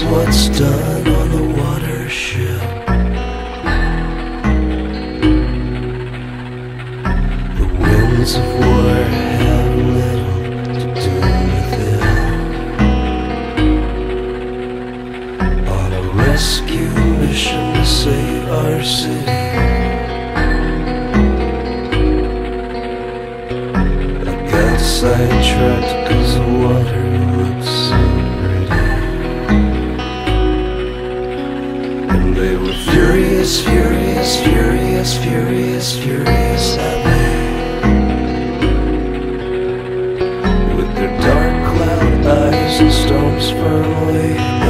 That's what's done on the watership. The winds of war have little to do with it. On a rescue mission to save our city, I got sidetracked 'cause the water looks so pretty. And they were furious, furious, furious, furious, furious at me, with their dark cloud eyes and stones firmly